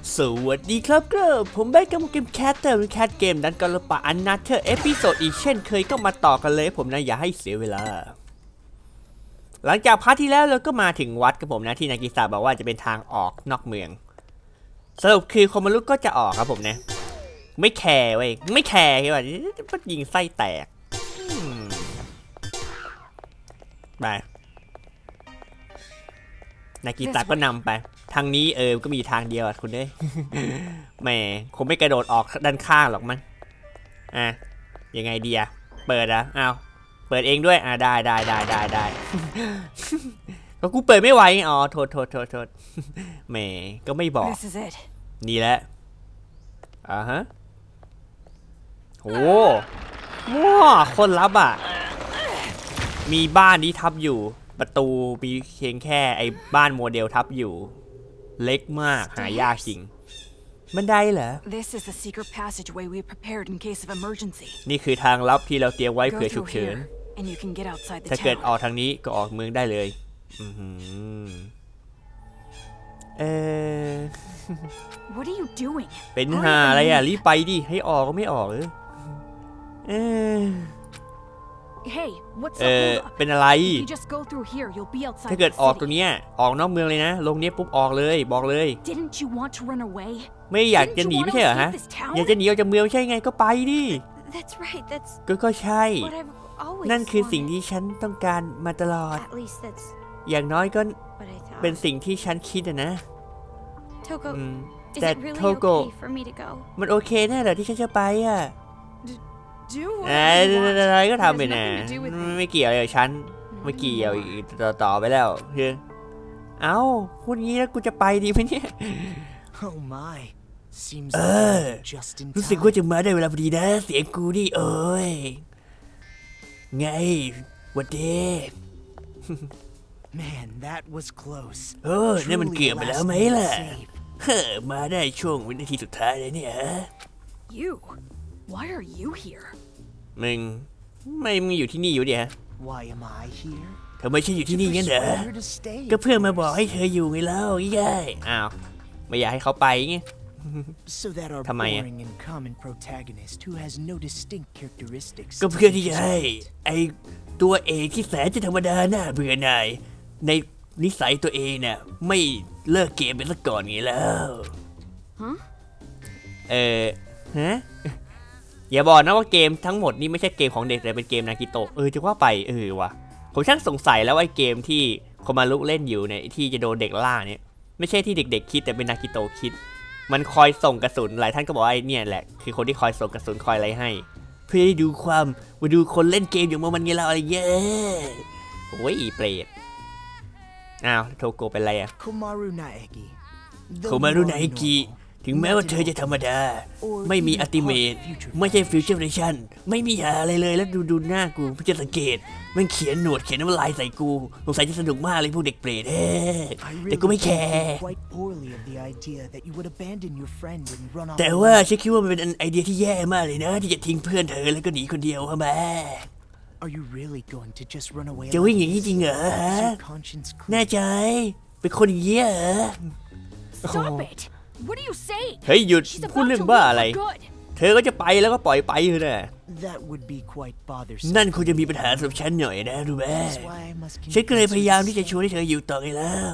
สวัสดีครับก็ผมแบกกับเกมแคทเตอร์แคทเกมดันกันละปะอันนัทเธอเอพิโซดอีกเช่นเคยก็มาต่อกันเลยผมนะอย่าให้เสียเวลาหลังจากพาร์ทที่แล้วเราก็มาถึงวัดกับผมนะที่นากิซาบอกว่าจะเป็นทางออกนอกเมืองสรุปคือคอมมารุก็จะออกครับผมนะไม่แคร์เว้ยไม่แคร์ว่าจะยิงไส้แตกไปนากิซาก็นำไปทางนี้ก็มีทางเดียวคุณเด้ยแหมคงไม่กระโดดออกด้านข้างหรอกมันยังไงดีอะเปิดอะอ้าวเปิดเองด้วยได้ก็กูเปิดไม่ไหวอ๋อโทษแหมก็ไม่บอกนี่แหละฮะโอ้ว้าคนลับอ่ะมีบ้านที่ทับอยู่ประตูมีเพียงแค่ไอ้บ้านโมเดลทับอยู่เล็กมากหายากจริงบันไดเหรอนี่คือทางลับที่เราเตรียมไว้เผื่อฉุกเฉินถ้าเกิดออกทางนี้ก็ออกเมืองได้เลยเป็นหาอะไรอ่ะรีบไปดิให้ออกก็ไม่ออกเลยเป็นอะไรถ้าเกิดออกตัวเนี้ยออกนอกเมืองเลยนะลงเนี้ยปุ๊บออกเลยบอกเลยไม่อยากจะหนีไม่ใช่เหรอฮะอยากจะหนีออกจากเมืองใช่ไงก็ไปดิก็ใช่นั่นคือสิ่งที่ฉันต้องการมาตลอดอย่างน้อยก็เป็นสิ่งที่ฉันคิดนะแต่โทโกะมันโอเคแน่เหรอที่ฉันจะไปอ่ะอะไรก็ทำไปนะไม่เกี่ยวเลยฉันไม่เกี่ยวต่อไปแล้วคือเอ้าพูดงี้แล้วกูจะไปดีไหมเนี่ยรู้สึกว่าจะมาได้เวลาพอดีนะเสียงกูนี่เอ้ยไงวันเดย์นี่มันเกือบไปแล้วไหมล่ะมาได้ช่วงวินาทีสุดท้ายเลยเนี่ยฮะมึงอยู่ที่นี่อยู่เดี๋ยวทำไมฉันอยู่ที่นี่งั้นเหรอก็เพื่อมาบอกให้เธออยู่ไงเล่าง่ายอ้าวไม่อยากให้เขาไปไงทำไมอ่ะก็เพื่อที่จะให้ไอตัวเอกที่แสนจะธรรมดาน่าเบื่อหน่ายในนิสัยตัวเองน่ะไม่เลิกเกมไปซะก่อนไงแล้วอย่าบอกนะว่าเกมทั้งหมดนี่ไม่ใช่เกมของเด็กแต่เป็นเกมนากิโตะจะว่าไปว่ะผมช่างสงสัยแล้วไอ้เกมที่โคมารุเล่นอยู่เนี่ยที่จะโดนเด็กล่าเนี่ยไม่ใช่ที่เด็กๆคิดแต่เป็นนากิโตะคิดมันคอยส่งกระสุนหลายท่านก็บอกว่าไอ้เนี่ยแหละคือคนที่คอยส่งกระสุนคอยอะไรให้เพื่อให้ดูความมาดูคนเล่นเกมอย่างมันไงเราอะไรเงี้ยโอ้ยเปรตอ้าวโทโกเป็นไรอะโคมารุนาเอกิถึงแม้ว่าเธอจะธรรมดาไม่มีอัลติเมทไม่ใช่ฟิวเจอร์เนชั่นไม่มีอะไรเลยแล้วดูหน้ากูเพื่อจะสังเกตมันเขียนหนวดเขียนน้ำลายใส่กูสงสัยจะสนุกมากเลยพวกเด็กเปรตแต่กูไม่แคร์แต่ว่าฉันคิดว่ามันเป็นไอเดียที่แย่มากเลยนะที่จะทิ้งเพื่อนเธอแล้วก็หนีคนเดียวเข้ามาจะวิ่งอย่างนี้จริงเหรอแน่ใจเป็นคนอย่างนี้เหรอเฮ้ยหยุดพูดเรื่องบ้าอะไรเธอก็จะไปแล้วก็ปล่อยไปเถอะนะนั่นคงจะมีปัญหาสำหรับฉันหน่อยนะรู้ไหมฉันก็เลยพยายามที่จะชวนให้เธออยู่ต่อไงแล้ว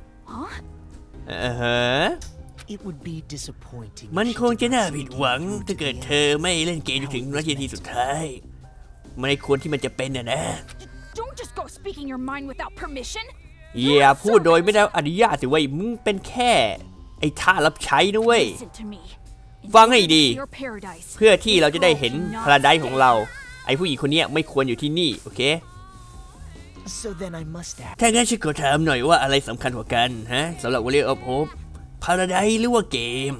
มันคงจะน่าผิดหวังถ้าเกิดเธอไม่เล่นเกมจนถึงนาทีสุดท้ายไม่ควรที่มันจะเป็นนะอย่าพูดโดยไม่ได้อนุญาตสิเว้ยมึงเป็นแค่ไอ้ท่ารับใช้นะเว้ยฟังให้ดีเพื่อที่เราจะได้เห็นพาราไดซ์ของเราไอ้ผู้หญิงคนนี้ไม่ควรอยู่ที่นี่โอเคถ้างั้นฉันขอถามหน่อยว่าอะไรสำคัญกว่ากันฮะสำหรับWarrior of Hopeพาราไดซ์หรือว่าเกม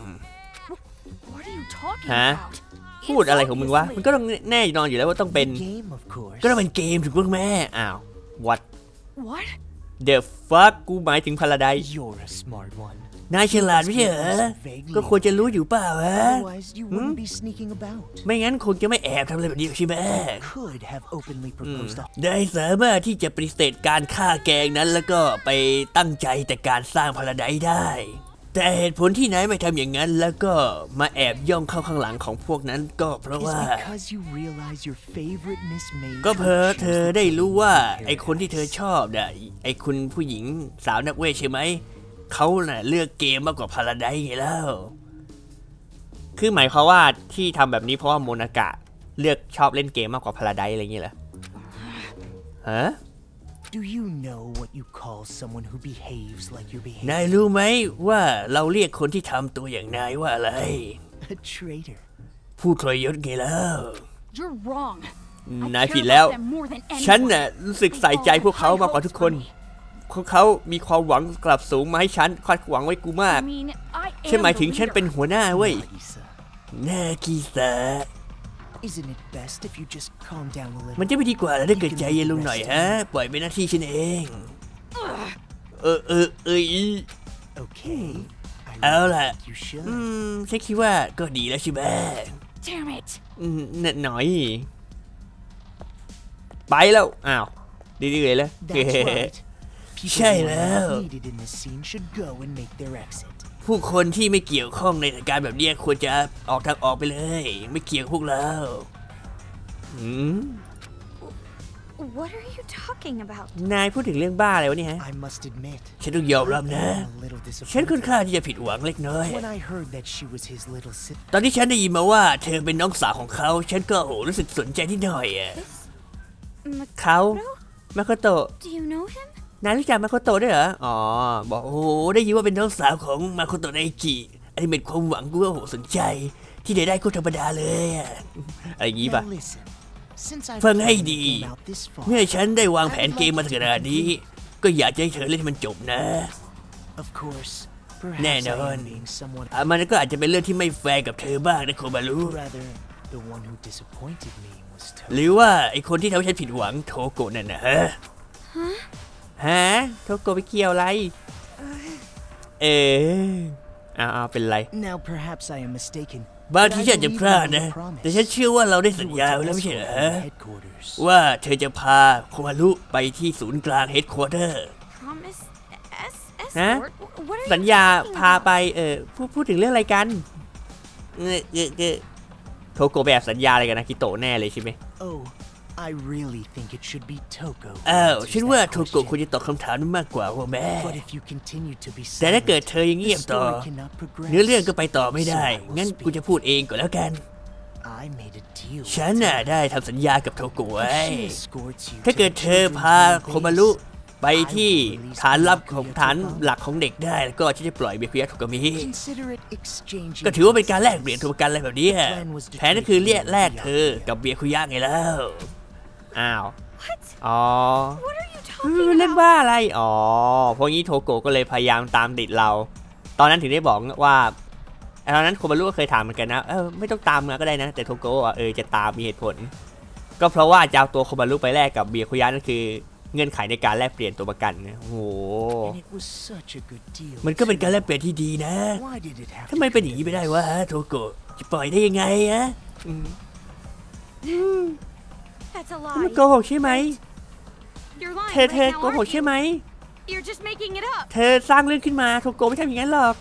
ฮะพูดอะไรของมึงวะมันก็ต้องแน่นอนอยู่แล้วว่าต้องเป็นก็ต้องเป็นเกมถูกต้องแม่อ้าว what the fuck กูหมายถึงพาราไดซ์นายฉลาดไม่ใช่เหรอก็ควรจะรู้อยู่เปล่าฮะไม่งั้นคงจะไม่แอบทำอะไรแบบนี้ใช่ไหมได้สามารถที่จะปฏิเสธการฆ่าแกงนั้นแล้วก็ไปตั้งใจแต่การสร้างพาราไดซ์ได้แต่เหตุผลที่นายไม่ทำอย่างนั้นแล้วก็มาแอบย่องเข้าข้างหลังของพวกนั้นก็เพราะว่าก็เพราะเธอได้รู้ว่าไอคนที่เธอชอบน่ะไอคุณผู้หญิงสาวนักเวทใช่ไหมเขาน่ะเลือกเกมมากกว่าพาราไดซ์ไงแล้วคือหมายความว่าที่ทำแบบนี้เพราะว่าโมนากะเลือกชอบเล่นเกมมากกว่าพาราไดซ์อะไรอย่างเงี้ยเหรอฮะ Do you know what you call someone who behaves like you're behaving? นายรู้ไหมว่าเราเรียกคนที่ทำตัวอย่างนายว่าอะไร A traitor. ผู้ทรยศไงแล้ว You're wrong. นายผิดแล้วฉันน่ะรู้สึกใส่ใจพวกเขามากกว่าทุกคนพวกเขามีความหวังกลับสูงมาให้ฉันคาดหวังไว้กูมากฉันหมายถึงฉันเป็นหัวหน้าเว้ยนากิสะมันจะไม่ดีกว่าแล้วถ้าเกิดใจเย็นลงหน่อยฮะปล่อยเป็นหน้าที่ฉันเองเอาล่ะฉันคิดว่าก็ดีแล้วใช่ไหมหน่อยไปแล้วอ้าวดีเลยแล้วใช่แล้วผู้คนที่ไม่เกี่ยวข้องในเหตุการณ์แบบนี้ควรจะออกทางออกไปเลยไม่เกี่ยวพวกเรา What are you talking about นายพูดถึงเรื่องบ้าอะไรวะเนี่ยฮะฉันต้องยอมรับนะฉันค่อนข้างที่จะผิดหวังเล็กน้อยตอนที่ฉันได้ยินมาว่าเธอเป็นน้องสาวของเขาฉันก็รู้สึกสนใจนิดหน่อยอ่ะเขามาโคโตะนายรู้จักมาโคโตะด้วยเหรออ๋อบอกโอ้ได้ยินว่าเป็นน้องสาวของมาโคโตะไดกิอันนี้เป็นความหวังกูว่าสนใจที่ได้คนธรรมดาเลยอะไรอย่างงี้ป่ะฟังให้ดีเมื่อฉันได้วางแผนเกมมาถึงขนาดนี้ก็อยากจะให้เธอเล่นให้มันจบนะแน่นอนมันก็อาจจะเป็นเรื่องที่ไม่แฟร์กับเธอบ้างนะโคบารุหรือว่าไอคนที่ทำให้ฉันผิดหวังโทโกะนั่นนะฮะโทโกะไปเกี่ยวอะไรเป็นไรบางทีฉันจะพลาดนะแต่ฉันเชื่อว่าเราได้สัญญาไว้แล้วไม่ใช่เหรอว่าเธอจะพาโคมารุไปที่ศูนย์กลางเฮดควอเตอร์นะสัญญาพาไปพูดถึงเรื่องอะไรกันโทโกะแบบสัญญาอะไรกันนะคิโตะแน่เลยใช่ไหมฉันว่าโทโกะควรจะตอบคำถามนั้นมากกว่าว่าแม่แต่ถ้าเกิดเธอยังเงียบต่อเนื้อเรื่องก็ไปต่อไม่ได้งั้นกูจะพูดเองก่อนแล้วกันฉันน่ะได้ทำสัญญากับโทโกะไว้ถ้าเกิดเธอพาโคมารุไปที่ฐานลับของฐานหลักของเด็กได้แล้วก็ฉันจะปล่อยเบคุยะโทกามิก็ถือว่าเป็นการแลกเปลี่ยนตัวประกันอะไรแบบนี้แผนก็คือแลกเธอกับเบคุยะไงแล้วอ้าวอ๋อเล่นว่าอะไรอ๋อเพราะงี้โทโกะก็เลยพยายามตามติดเราตอนนั้นถึงได้บอกว่าตอนนั้นโคมารุก็เคยถามเหมือนกันนะไม่ต้องตามมาก็ได้นะแต่โทโกะจะตามมีเหตุผลก็เพราะว่าจะเอาตัวโคมารุไปแลกกับเบียคุยะนั่นคือเงื่อนไขในการแลกเปลี่ยนตัวประกันนะโอ้โหมันก็เป็นการแลกเปลี่ยนที่ดีนะทำไมเป็นอย่างนี้ไปได้วะโทโกะจะปล่อยได้ยังไงอะมันโกหกใช่ไหมเธอโกหกใช่ไหมเธอสร้างเรื่องขึ้นมาโทโกะไม่ทำอย่างนั้นหรอก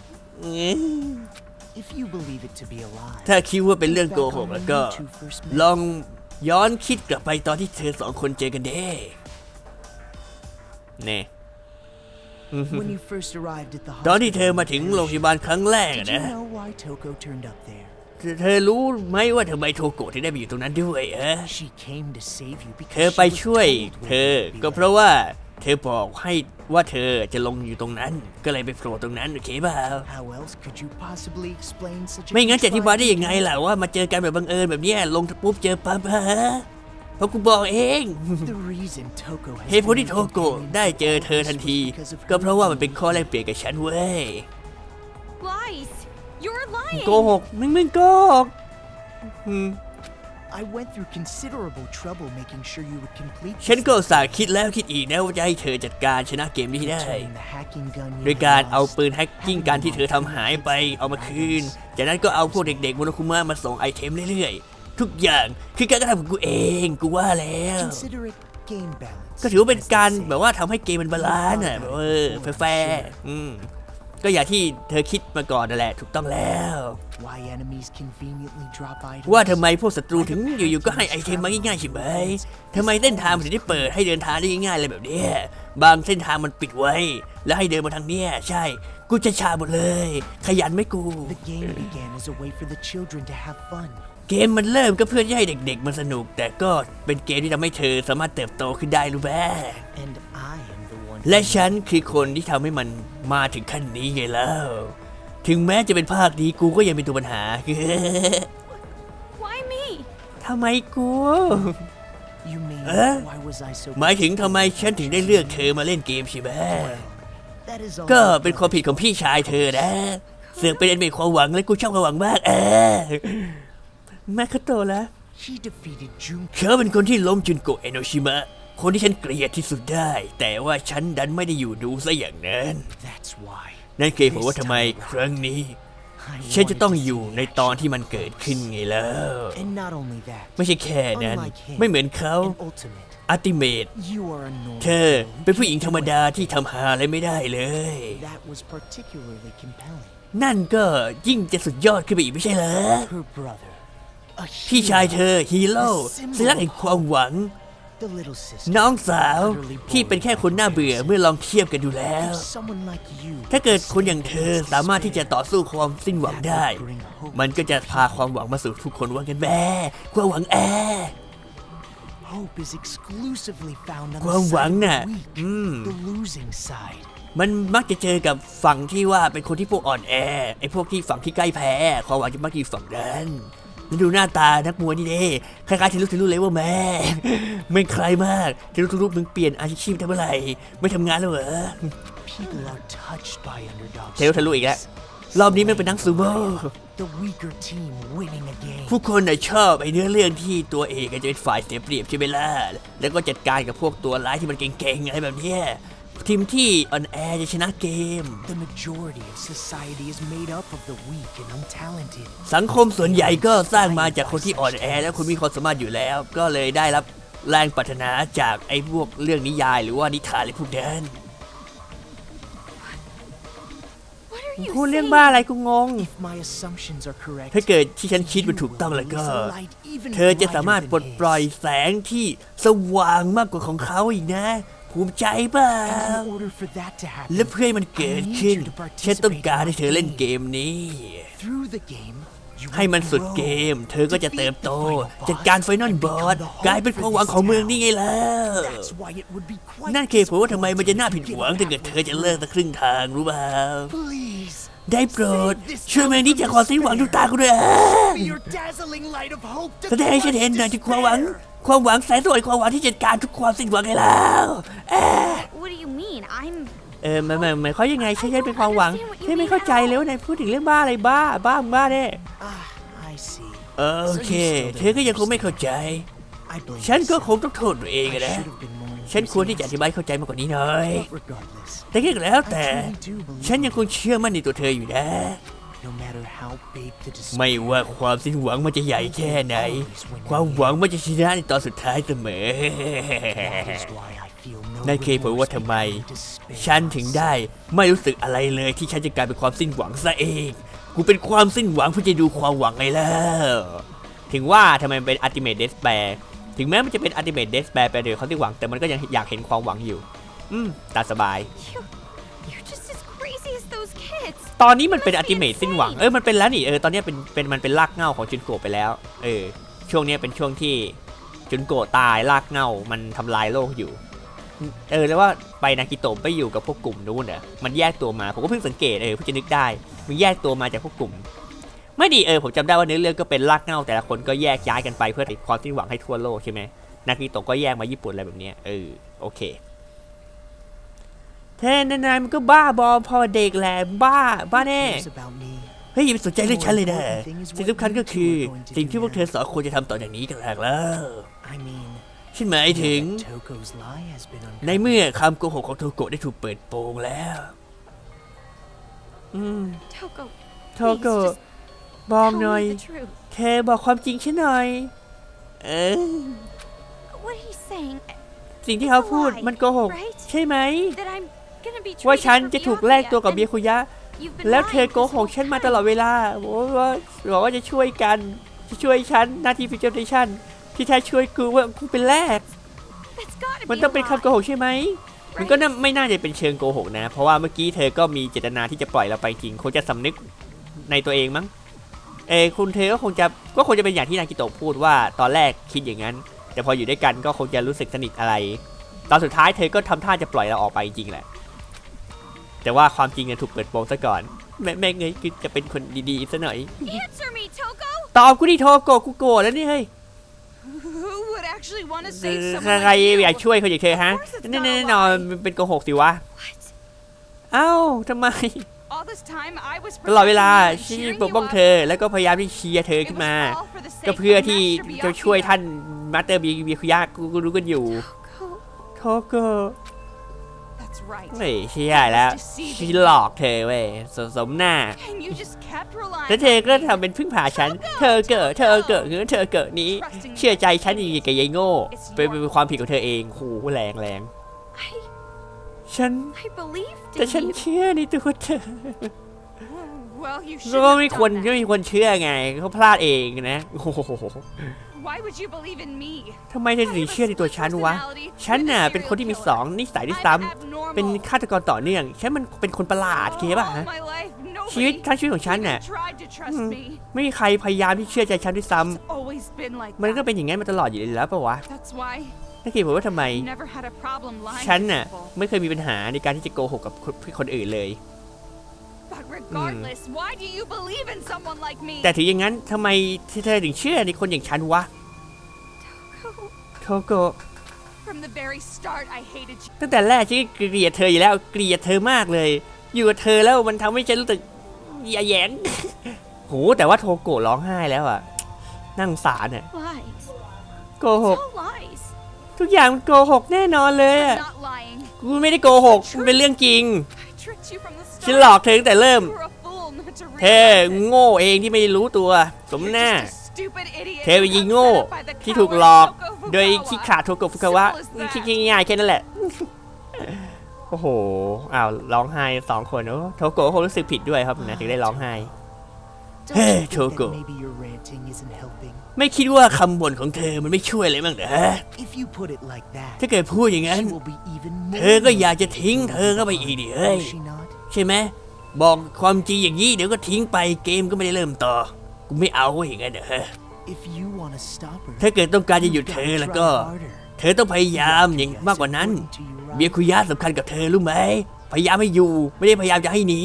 ถ้าคิดว่าเป็นเรื่องโกหกแล้วก็ลองย้อนคิดกลับไปตอนที่เธอสองคนเจอกันเด้เน่ตอนที่เธอมาถึงโรงพยาบาลครั้งแรกนะเธอรู้ไหมว่าทำไมโทโกะถึงได้ไปอยู่ตรงนั้นด้วยเธอไปช่วยเธอก็เพราะว่าเธอบอกให้ว่าเธอจะลงอยู่ตรงนั้นก็เลยไปโผล่ตรงนั้นโอเคเปล่าไม่งั้นจะอธิบายได้ยังไงล่ะว่ามาเจอกันแบบบังเอิญแบบนี้ลงปุ๊บเจอปั๊บเพราะกูบอกเองเหตุผลที่โทโกะได้เจอเธอทันทีก็เพราะว่ามันเป็นข้อแลกเปลี่ยนกับฉันเว้ยโกหกมึงโกหกฉันก็อุตส่าห์คิดแล้วคิดอีกนะว่าจะให้เธอจัดการชนะเกมนี้ได้โดยการเอาปืนแฮกกิ้งการที่เธอทำหายไปเอามาคืนจากนั้นก็เอาพวกเด็กๆโมโนคุมะมาส่งไอเทมเรื่อยๆทุกอย่างคือการกระทำของกูเองกูว่าแล้วก็ถือว่าเป็นการแบบว่าทำให้เกมมันบาลานซ์แบบแฟร์ก็อย่างที่เธอคิดมาก่อนนั่นแหละถูกต้องแล้ว Why enemies conveniently drop items? ว่าทำไมพวกศัตรูถึงอยู่ๆก็ให้ไอเทมมาง่ายๆใช่ไหมทำไมเส้นทางมันถึงได้เปิดให้เดินทางได้ง่ายๆอะไรแบบเนี้ยบางเส้นทางมันปิดไว้แล้วให้เดินมาทางเนี้ยใช่กูจะชาหมดเลยขยันไหมกู The game began as a way for the children to have fun. เกมมันเริ่มก็เพื่อให้เด็กๆมันสนุกแต่ก็เป็นเกมที่ทำให้เธอสามารถเติบโตขึ้นได้รู้ไหม And I am the one. และฉันคือคนที่ทำให้มันมาถึงขั้นนี้ไงแล้วถึงแม้จะเป็นภาคนี้กูก็ยังเป็นตัวปัญหา Why me? ทำไมกู You mean why was I so? หมายถึงทำไมฉันถึงได้เลือกเธอมาเล่นเกมใช่ไหม That is all. ก็เป็นความผิดของพี่ชายเธอนะเสือกเป็นเอ็นเมดความหวังและกูชอบความหวังมากแม่เขาโตแล้ว He defeated Junko. เขาเป็นคนที่ล้มจุนโกะเอโนชิมะคนที่ฉันเกลียดที่สุดได้แต่ว่าฉันดันไม่ได้อยู่ดูซะอย่างนั้น That's why. นั่นคือผมว่าทำไมครั้งนี้ฉันจะต้องอยู่ในตอนที่มันเกิดขึ้นไงแล้ว And not only that. ไม่ใช่แค่นั้นไม่เหมือนเขา An ultimate. อัลติเมท You are a normal. เธอเป็นผู้หญิงธรรมดาที่ทำหาอะไรไม่ได้เลย That was particularly compelling. นั่นก็ยิ่งจะสุดยอดขึ้นไปอีกไม่ใช่เหรอ Her brother. A พี่ชายเธ hero. อฮีโร่สัญลักษณ์แห่งความหวัง The little sister. น้องสาวที่เป็นแค่คนน่าเบื่อเมื่อลองเทียบกันดูแล้ว If someone like you. ถ้าเกิดคนอย่างเธอสามารถที่จะต่อสู้ความสิ้นหวังได้ มันก็จะพาความหวังมาสู่ทุกคนว่ากันแม่ความหวัง Hope is exclusively found on ความ the หวัง side น่ะ of the weak, the losing side. มันมักจะเจอกับฝั่งที่ว่าเป็นคนที่พวกอ่อนแอไอ้พวกที่ฝั่งที่ใกล้แพ้ความหวังจะมักอยู่ฝั่งนั้นแล้วดูหน้าตานักมวยนี่เด้คล้ายๆที่รู้เลยว่าแม่ไม่ใครมากที่รู้มึงเปลี่ยนอาชีพทำอะไรไม่ทำงานแล้วเหรอ People are touched by underdogs. เทลทะลุอีกแล้วรอบนี้มันเป็นนักซูโม่ The weaker team winning a game. ผู้คนน่ะชอบไอ้เนื้อเรื่องที่ตัวเอกจะเป็นฝ่ายเสียเปรียบใช่ไหมล่ะแล้วก็จัดการกับพวกตัวร้ายที่มันเก่งๆอะไรแบบเนี้ยทีมที่อ่อนแอจะชนะเกม The majority of society is made up of the weak and untalented. สังคมส่วนใหญ่ก็สร้างมาจากคนที่อ่อนแอและคนมีความสามารถอยู่แล้ว ก็เลยได้รับแรงปรารถนาจากไอ้พวกเรื่องนิยายหรือว่านิทานอะไรพวกนั้น What are you พูดเรื่อง saying? บ้าอะไรกูงง If my assumptions are correct, ถ้าเกิดที่ฉันคิดมันถูกต้องแล้วก็ เธอจะสามารถปลดปล่อยแสงที่สว่างมากกว่าของเขาอีกนะภูมิใจเปล่า in order for that to happen, และเพื่อให้มันเกิดขึ้นฉันต้องการให้เธอเล่นเกมนี้ through the game, you ให้มัน will สุด grow. เกม เธอก็จะเติบโตจัดการไฟนอลบอสกลายเป็นความหวังของเมืองนี่ไงล่ะ That's why it would be quite นั่นคือผมว่าทำไมมันจะน่าผิดหวังถ้าเกิดเธอจะเลิกสักครึ่งทางรู้เปล่า Please, ได้โปรดช่วยเมืองนี้จากความสิ้นหวังทุกตากูด้วย be your dazzling light of hope. แสดงให้ฉันเห็นหน่อยถึงความหวังแสนสวยความหวังที่จัดการทุกความสิ้นหวังไงแล้ว What do you mean? I'm หมายความยังไงใช่ฉันเป็นความหวังฉันไม่เข้าใจเลยว่านายพูดถึงเรื่องบ้าอะไรบ้าแน่ I see. โอเคเธอก็ยังคงไม่เข้าใจ I blame ฉันก็ myself. คงต้องโทษตัวเอง I อะนะ should have been more ฉันควรที่จะอธิบายเข้าใจมากกว่านี้หน่อย But regardless, แต่ก็แล้วแต่ I truly do believe ฉันยังคงเชื่อมั่นในตัวเธออยู่นะ no matter how big the despair, ไม่ว่าความสิ้นหวังมันจะใหญ่แค่ไหน ความหวังมันจะชนะในตอนสุดท้ายเสมอ that is why I feel no นั่นคือผมว่าทำไม ฉันถึงได้ไม่รู้สึกอะไรเลยที่ฉันจะกลายเป็นความสิ้นหวังซะเอง กูเป็นความสิ้นหวังเพื่อจะดูความหวังไงแล้วถึงว่าทำไมมันเป็น Ultimate Despair ถึงแม้มันจะเป็น Ultimate Despair ไปโดยความสิ้นหวังแต่มันก็ยังอยากเห็นความหวังอยู่ตามสบาย you're just as crazy as those kids. ตอนนี้มันเป็น Ultimate สิ้นหวังมันเป็นแล้วนี่ตอนนี้มันเป็นรากเหง้าของจุนโกะไปแล้วช่วงนี้เป็นช่วงที่จุนโกะตายรากเหง้ามันทำลายโลกอยู่แล้วว่าไปนากิโตะไปอยู่กับพวกกลุ่มนู้นมันแยกตัวมาผมก็เพิ่งสังเกตเพิ่งจะนึกได้มันแยกตัวมาจากพวกกลุ่มไม่ดีผมจำได้ว่าเนื้อเรื่องก็เป็นรากเหง้าแต่ละคนก็แยกย้ายกันไปเพื่อติดความสิ้นหวังให้ทั่วโลกใช่ไหมนากิโตะก็แยกมาญี่ปุ่นอะไรแบบนี้โอเคแทนนายมันก็บ้าบอพอเด็กแหละบ้าแน่ cares about me. เฮ้ยอย่าไปสนใจเรื่องฉันเลยนะสิ่งสำคัญก็คือสิ่งที่พวกเธอสองคนจะทำต่อจากนี้กันแล้ว I mean, ฉันหมายถึง Toko's lie has been ใน uncovered. เมื่อคำโกหกของโทโกะได้ถูกเปิดโปงแล้ว Toko, โทโกะบอก tell หน่อย me the truth. เธอบอกความจริงฉันหน่อย What he's saying, สิ่งที่เขาพูดมันโกหก ใช่ไหม that I'm gonna be ว่า traded ฉัน for จะถูกแลกตัวกับ Byakuya เบียคุยะ You've been แล้วเธอ lying โก this หก whole ฉันมา time. ตลอดเวลาบอกว่าจะช่วยกันจะช่วยฉันหน้าที่ฟิวเจอร์เนชั่นที่แท้ช่วยกูว่ากูเป็นแรก That's gotta มัน be ต้อง a เป็นคำโก lie. หกใช่ไหมมันก็ไม่น่าจะเป็นเชิงโกหกนะเพราะว่าเมื่อกี้เธอก็มีเจตนาที่จะปล่อยเราไปจริงคงจะสำนึกในตัวเองมั้งคุณเธอก็คงจะเป็นอย่างที่นากิโตะพูดว่าตอนแรกคิดอย่างนั้นแต่พออยู่ด้วยกันก็คงจะรู้สึกสนิทอะไรตอนสุดท้ายเธอก็ทำท่าจะปล่อยเราออกไปจริงแหละแต่ว่าความจริงเนี่ยถูกเปิดโปงซะก่อนแม่เงยคือจะเป็นคนดีๆซะหน่อย Answer me, Toko. ตอบกูดิโทโกะกูโกรธแล้วนี่เฮ้ย Who would actually want to save someone ใคร like you? อยากช่วยคนอย่างเธอฮะแน่นอนเป็นโกหกสิวะ What? เอ้าทำไม All this time I was ตลอดเวลา protecting you and ฉัน cheering ปกป้อง you เธ up. อแล้วก็พยายามที่เชียร์เธอ It ขึ้น was มา all for the ก็ sake เพื่อ of ที่ Master จะช่วย Byakuya. ท่านมาสเตอร์บีคุยะกูรู้กันอยู่ Toko. โทโกะ That's right. เฮ้ยเชียร์แล้วฉันหลอกเธอเว้ยสมหน้า And you just kept relying แล้วเธอ on ก็ me. ทำเป็นพึ่งพาฉันเธอเกิดนี้เชื่อใจฉันอย่างกับยายโง่เป็นความผิดของเธอเองโหแรง I ฉัน believed แต่ in ฉัน you. เชื่อในตัวเธอ Well, you ก็ shouldn't ไม่ have ควร done that. ไม่ควรเชื่อไงเขาพลาดเองนะโอ้โห Why would you believe in me? ทำไมเธอถึงเชื่อในตัวฉันวะฉันน่ะเป็นคนที่มี2นิสัยที่ซ้ำเป็นฆาตกรต่อเนื่องฉันมันเป็นคนประหลาดเคป่ะฮะ All my life, ชีวิต nobody ทั้งชีวิตของฉันน่ะ even tried to trust me. ไม่มีใครพยายามที่เชื่อใจฉันด้วยซ้ Always been like ำมันก็ that. เป็นอย่างนั้นมาตลอดอยู่แล้วปะวะ That's why ถ้าคิดผมว่าทำไม I never had a problem lying ฉัน to น่ะ people. ไม่เคยมีปัญหาในการที่จะโกหกกับคนอื่นเลย But regardless, why do you believe in someone like me? แต่ถึงอย่างนั้นทำไมเธอถึงเชื่อในคนอย่างฉันวะ โทโกะ From the very start, I hated you. ตั้งแต่แรกฉันก็เกลียดเธออยู่แล้วเกลียดเธอมากเลย อยู่กับเธอแล้วมันทำให้ฉันรู้สึกอย่าแหยง โหแต่ว่าโทโกะร้องไห้แล้วอ่ะนั่งสารอ่ะ Lies. โกหก All lies. ทุกอย่างมันโกหกแน่นอนเลยอ่ะ I'm not lying. กูไม่ได้โกหกมันเป็นเรื่องจริง I tricked you from the ฉัน start. หลอกเธอตั้งแต่เริ่ม You were a fool not to เธอ realize it. โง่เองที่ไม่รู้ตัวสม You're หน้า just a stupid idiot เธอเป็นยิงโง่ set up by the ที่ถูก coward หลอก Toko โดย Fukawa. คิขาโทโกะฟุกาวะ Simple as คิด that. ง่ายๆแค่นั้นแหละ โอ้โหอ้าวร้องไห้2 คนโอ้โทโกะคงรู้สึกผิดด้วยครับนะถึงได้ร้องไห้ Don't Hey, you think Choco. that maybe your ranting isn't helping? ไม่คิดว่าคำบ่นของเธอมันไม่ช่วยเลยมั้งเหรอ If you put it like that, ถ้าเกิดพูดอย่างนั้น she will be even เธ more อก็อยากจะทิ้งเธอเข้าไปอีกดิเฮ้ย will she not? ใช่ไหมบอกความจริงอย่างนี้เดี๋ยวก็ทิ้งไปเกมก็ไม่ได้เริ่มต่อกูไม่เอาอย่างนั้นเหรอ If you want to stop her, ถ้าเกิดต้องการจะหยุด you've เธ got อ to แล้ว try ก็ harder. เธอต้องพยายามอย่างมากกว่านั้น เบียคุยะสำคัญกับเธอรู้ไหมพยายามให้อยู่ไม่ได้พยายามจะให้หนี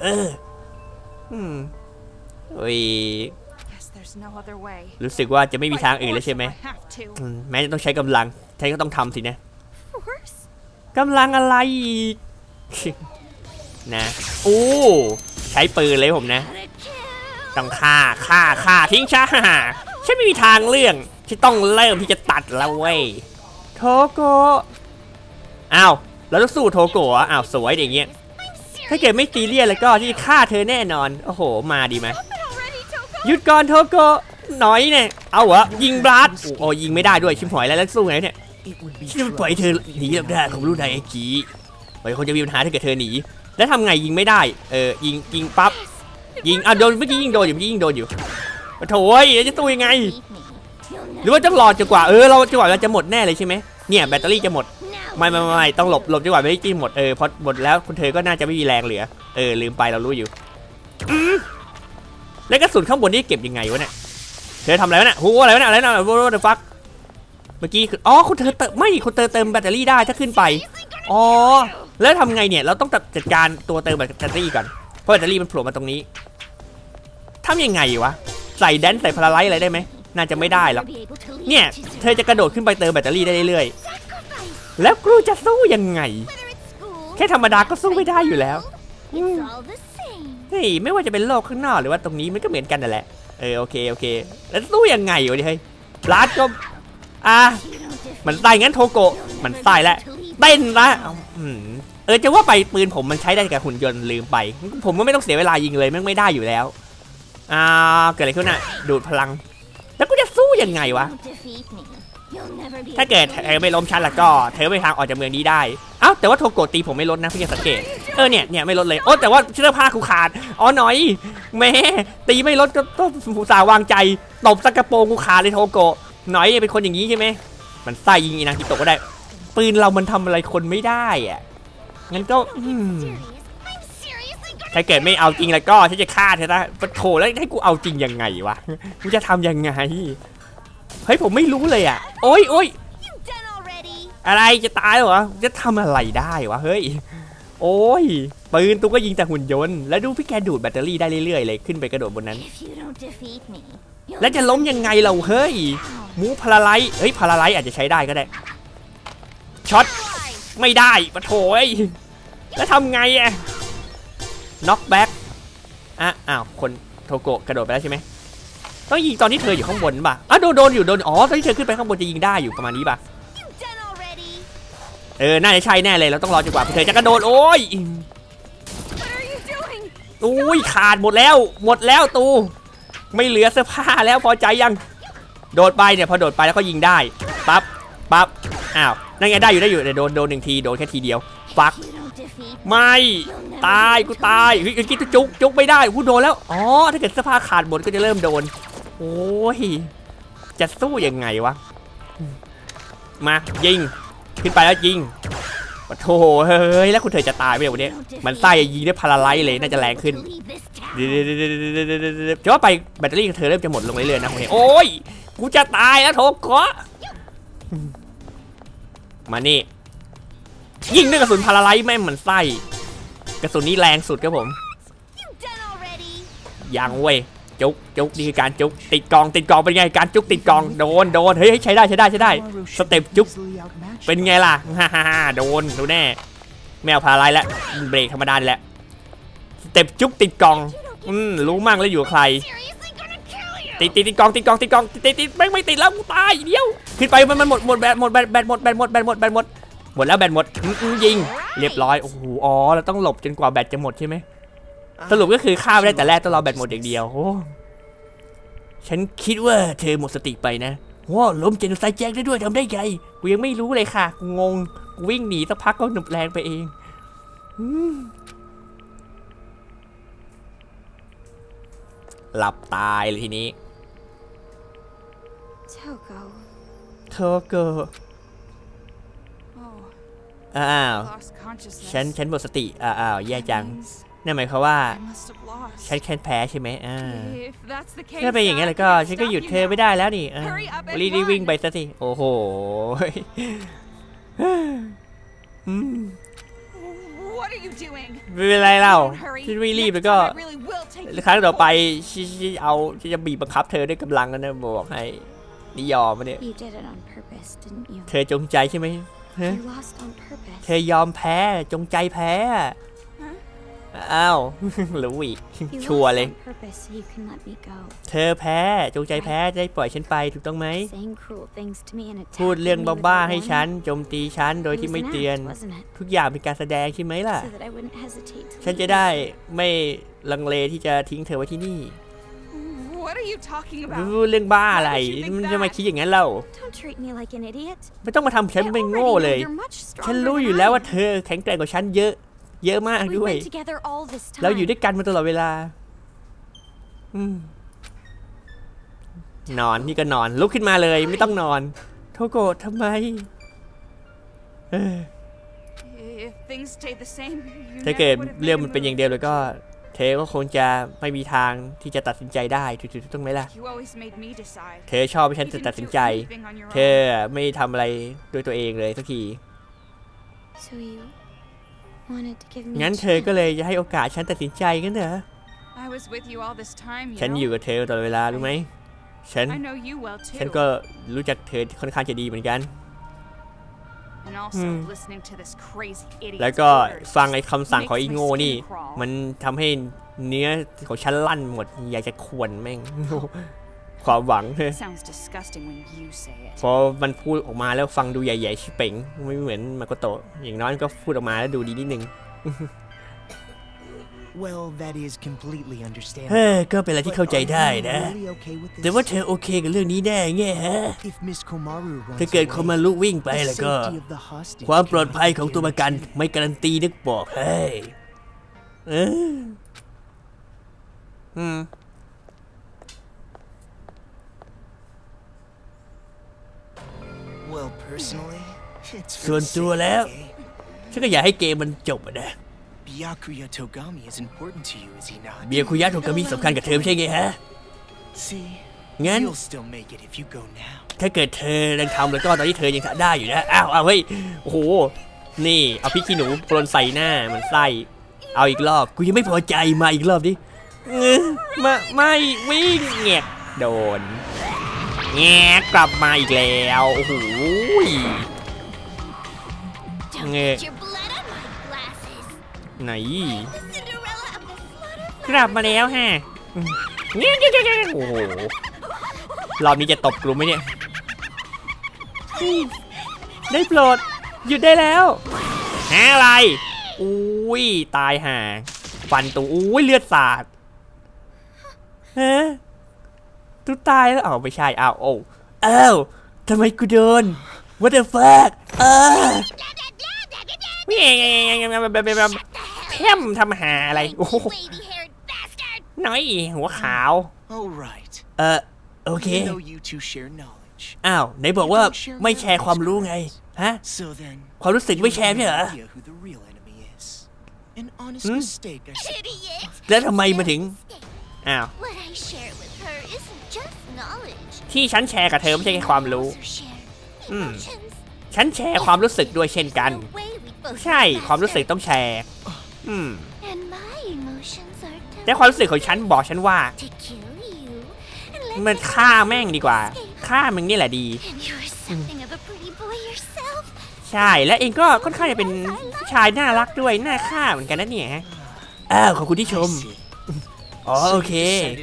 โอ้ย Guess there's no other way. รู้สึกว่าจะไม่มี By ทางอื่นแล้ว force ใช่ไหม if I have to. แม้จะต้องใช้กำลังฉันก็ต้องทำสินะ Force? กำลังอะไรอีก นะโอ้ใช้ปืนเลยผมนะ ต้องฆ่าทิ้งช้าฉันไม่มีทางเรื่องที่ต้องเริ่มที่จะตัดแล้วเว้ยโทโกะอ้าวเราต้องสู้โทโกะอ้าวสวยอย่างเงี้ยถ้าเกิดไม่ซีเรียสแล้วก็ที่ฆ่าเธอแน่นอนโอ้โหมาดีไหม Stop it already, Toko! หยุดก่อนโทโกะหน่อยเนี่ยเอาเหรอยิงบลัดโอ้ยิงไม่ได้ด้วยชิบหายแล้วสู้ไงเนี่ย It would be ฉันจะปล่อยเธอหนีได้ผมรู้ได้ไอ้กี้ปล่อยคนจะมีปัญหาถ้าเกิดเธอหนีแล้วทำไงยิงไม่ได้ยิงปั๊บยิงโดนเมื่อกี้ยิงโดนอยู่โถ่แล้วจะตู้ยังไงหรือว่าต้องรอจนกว่าเราจนกว่าเราจะหมดแน่เลยใช่ไหมเนี่ยแบตเตอรี่จะหมดไม่ต้องหลบจนกว่าแบตเตอรี่หมดพอหมดแล้วคุณเธอก็น่าจะไม่มีแรงเหลือลืมไปเรารู้อยู่แล้วกระสุนข้างบนนี่เก็บยังไงวะเนี่ยเธอทำอะไรวะเนี่ยอะไรวะเนี่ยอะไรนะโว้เดอะฟักเมื่อกี้คือคุณเธอเติมแบตเตอรี่ได้ถ้าขึ้นไปแล้วทำไงเนี่ยเราต้องจัดการตัวเติมแบตเตอรี่ก่อนเพราะแบตเตอรี่มันโผล่มาตรงนี้ทำยังไงวะใส่แดนใส่พาราไลท์อะไรได้ไหมน่าจะไม่ได้หรอกเนี่ยเธอจะกระโดดขึ้นไปเติมแบตเตอรี่ได้เรื่อยๆแล้วกูจะสู้ยังไงแค่ธรรมดาก็สู้ไม่ได้อยู่แล้วเฮ้ยไม่ว่าจะเป็นโลกข้างนอกหรือว่าตรงนี้มันก็เหมือนกันนั่นแหละโอเคแล้วสู้ยังไงวะเนี่ยเฮ้ยลาดก็มันใส่งั้นโทโกะมันใส่แล้วเต้นละจะว่าไปปืนผมมันใช้ได้กับหุ่นยนต์ลืมไปผมก็ไม่ต้องเสียเวลายิงเลยไม่ได้อยู่แล้วเกิดอะไรขึ้นน่ะดูดพลังแล้วกูจะสู้ยังไงวะถ้าเกิดเธอไม่ล้มฉันแล้วก็เธอไม่ทางออกจากเมืองนี้ได้แต่ว่าโทโกะตีผมไม่ลดนะพี่สังเกตเนี่ยไม่ลดเลยโอ้แต่ว่าเสื้อผ้ากูขาดอ๋อหน่อยแม่ตีไม่ลดก็ต้องอุตส่าห์วางใจตบสักกระโปรงกูขาดเลยโทโกะหน่อยเป็นคนอย่างนี้ใช่ไหมมันไส้ยิงอีนากิโตะก็ได้ปืนเรามันทำอะไรคนไม่ได้อะงั้นก็ถ้าเกิดไม่เอาจริงแล้วก็ฉันจะฆ่าเธอนะปะโถแล้วให้กูเอาจริงยังไงวะกูจะทำยังไงเฮ้ยผมไม่รู้เลยอ่ะโอ้ยอะไรจะตายเหรอจะทำอะไรได้วะเฮ้ยโอ้ยปืนตัวก็ยิงแต่หุ่นยนต์แล้วดูพี่แกดูดแบตเตอรี่ได้เรื่อยๆเลยขึ้นไปกระโดดบนนั้นแล้วจะล้มยังไงเราเฮ้ยมูพาราไลท์เฮ้ยพาราไลท์อาจจะใช้ได้ก็ได้ช็อตไม่ได้ปะโถยแล้วทำไงอะน็อกแบ็กอ้าวคนโทโกะกระโดดไปแล้วใช่ไหมต้องยิงตอนที่เธออยู่ข้างบนป่ะโดนอ๋อตอนที่เธอขึ้นไปข้างบนจะยิงได้อยู่ประมาณนี้ป่ะน่าจะใช่แน่เลยเราต้องรอจนกว่าเธอจะกระโดดโอ้ยขาดหมดแล้วตูไม่เหลือเสื้อผ้าแล้วพอใจยังโดดไปเนี่ยพอโดดไปแล้วก็ยิงได้ปั๊บอ้าวนั่นไงได้อยู่แต่โดนหนึ่งทีโดนแค่ทีเดียวฟักไม่ตายกูตายเฮ้ยกินจุกไม่ได้กูโดนแล้วอ๋อถ้าเกิดเสื้อผ้าขาดหมดก็จะเริ่มโดนโอ้ยจะสู้ยังไงวะมายิงขึ้นไปแล้วยิงโธ่เฮ้ยแล้วคุณเธอจะตายไปวันนี้มันไส้ยิงได้พาราไลท์เลยน่าจะแรงขึ้นจะว่าไปแบตเตอรี่เธอเริ่มจะหมดลงเรื่อยๆนะโอ้ยกูจะตายแล้วโถกะมานี่ยิงด้วยกระสุนพาราไลท์แม่งมันไส้กระสุนนี้แรงสุดครับผมยังเว้ยจุกนี่คือการจุกติดกองเป็นไงการจุกติดกองโดนเฮ้ยใช้ได้สเต็ปจุกเป็นไงล่ะฮ่าโดนดูแน่แมวพาราไลท์แล้วเบรกธรรมดาแหละสเต็ปจุกติดกองรู้มั่งแล้วอยู่ใครติดกองติดไม่ติดแล้วกูตายเดียวขึ้นไปมันหมดแบตหมดแล้วแบตหมดยิงเรียบร้อยโอ้โหอ๋อเราต้องหลบจนกว่าแบตจะหมดใช่ไหมสรุปก็คือฆ่าไม่ได้แต่แรกต้องรอแบตหมดอย่างเดียวโอ้ฉันคิดว่าเธอหมดสติไปนะว้าล้มเจนไซแจ็คได้ด้วยทำได้ไงกูยังไม่รู้เลยค่ะกูงงกูวิ่งหนีสักพักก็หนุบแรงไปเองหลับตายเลยทีนี้โทโกะอ้าวฉันหมดสติอ้าวแย่จังนั่นหมายความว่าฉันแค่แพ้ใช่ไหมถ้าเป็นอย่างนี้แล้วก็ฉันก็หยุดเธอไม่ได้แล้วนี่รีบวิ่งไปซะสิโอ้โหไม่เป็นไรเล่าฉันไม่รีบแล้วก็ครั้งต่อไปฉันจะบีบบังคับเธอด้วยกำลังนะบอกให้นี่ยอมมาเนี่ยเธอจงใจใช่ไหมเธอยอมแพ้จงใจแพ้อ้าวรู้อีกชัวร์เลยเธอแพ้จงใจแพ้ได้ปล่อยฉันไปถูกต้องไหมพูดเรื่องบ้าๆให้ฉันโจมตีฉันโดยที่ไม่เตือนทุกอย่างเป็นการแสดงใช่ไหมล่ะฉันจะได้ไม่ลังเลที่จะทิ้งเธอไว้ที่นี่พูดเรื่องบ้าอะไรมันจะมาคิดอย่างนั้นเล่าไม่ต้องมาทำฉันเป็นโง่เลยฉันรู้อยู่แล้วว่าเธอแข็งแกร่งกว่าฉันเยอะมากด้วยเราอยู่ด้วยกันมาตลอดเวลานอนนี่ก็นอนลุกขึ้นมาเลยไม่ต้องนอนโทโกะทำไมถ้าเกิดเรื่องมันเป็นอย่างเดียวแล้วก็เธอก็คงจะไม่มีทางที่จะตัดสินใจได้ถูกต้องไหมล่ะเธอชอบให้ฉันตัดสินใจเธอไม่ทำอะไรด้วยตัวเองเลยสักทีงั้นเธอก็เลยจะให้โอกาสฉันตัดสินใจกันเหรอฉันอยู่กับเธอตลอดเวลารู้ไหมฉันก็รู้จักเธอค่อนข้างจะดีเหมือนกันแล้วก็ฟังไอ้คำสั่งของอีโง่นี่มันทำให้เนื้อของฉันลั่นหมดอยากจะข่วนแม่งความหวังพอมันพูดออกมาแล้วฟังดูใหญ่ๆชิเป่งไม่เหมือนมาโกโตะอย่างน้อยก็พูดออกมาแล้วดูดีนิดนึงก็เป็นอะไรที่เข้าใจได้นะแต่ว่าเธอโอเคกับเรื่องนี้แน่ไงฮะถ้าเกิดโคมารุวิ่งไปแล้วก็ความปลอดภัยของตัวประกันไม่การันตีนึกบอกให้ Well, personally, it's ส่วนตัวแล้วฉันก็อยากให้เกมมันจบนะ Byakuya Togami is important to you, is he not? เบียคุยะโทกามิสำคัญกับเธอไม่ใช่ไงฮะ See, งั้น you'll still make it if you go now. ถ้าเกิดเธอยังทำแล้วก็ตอนที่เธอยังได้อยู่นะอ้าวเฮ้ยโอ้โหนี่เอาพริกขี้หนูโปรยใส่หน้ามันไส้เอาอีกรอบกูยังไม่พอใจมาอีกรอบดิไม่วิ่งแงกโดนแงกกลับมาอีกแล้วโอ้โหเงกไหนกลับมาแล้วฮะเงี้ยโอ้โหรอบนี้จะตบกลุ่มไหมเนี่ยได้โปรดหยุดได้แล้วหาอะไรอุ้ยตายห่าฟันตัวอุ้ยเลือดสาดฮะตุ๊ตายแล้วอ้าวไม่ใช่อ้าวโอ้าวทำไมกูโดน what the fuck แพมทำหาอะไรโอ้น้อยหัวขาวโอเคอ้าวไหนบอกว่าไม่แชร์ความรู้ไงฮะความรู้สึกไม่แชร์ใช่เหรอแล้วทำไมมาถึงอ้าวที่ฉันแชร์กับเธอไม่ใช่แค่ความรู้ฉันแชร์ความรู้สึกด้วยเช่นกันใช่ความรู้สึกต้องแชร์แต่ความรู้สึกของฉันบอกฉันว่ามันฆ่าแม่งดีกว่าฆ่ามึงนี่แหละดีใช่และเองก็ค่อนข้างจะเป็นชายน่ารักด้วยน่าฆ่าเหมือนกันนะเนี่ยอ้าวขอบคุณที่ชมอ๋อโอเค